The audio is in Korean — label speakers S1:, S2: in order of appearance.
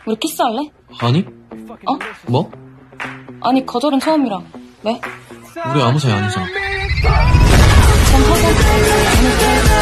S1: 우리 키스할래?
S2: 아니?
S1: 어?
S2: 뭐?
S1: 아니 거절은 처음이라. 왜?
S2: 우리 아무 사이 아니잖아.
S1: 그럼 하자.